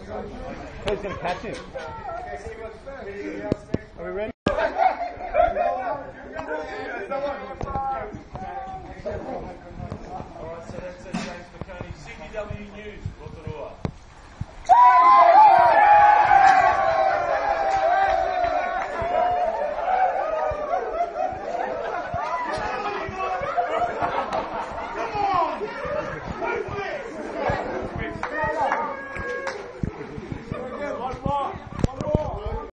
Who's going to catch him? Are we ready? Alright, so that's James McOnie, CBW News, Rotorua.